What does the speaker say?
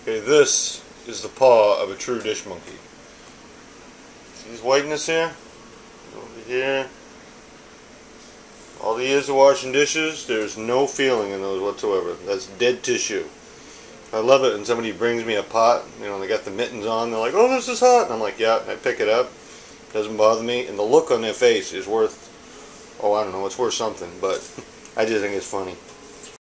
Okay, this is the paw of a true dish monkey. See this whiteness here? Over here. All the years of washing dishes, there's no feeling in those whatsoever. That's dead tissue. I love it when somebody brings me a pot, you know, they got the mittens on, they're like, oh, this is hot. And I'm like, yeah, I pick it up. Doesn't bother me. And the look on their face is worth, oh, I don't know, it's worth something. But I just think it's funny.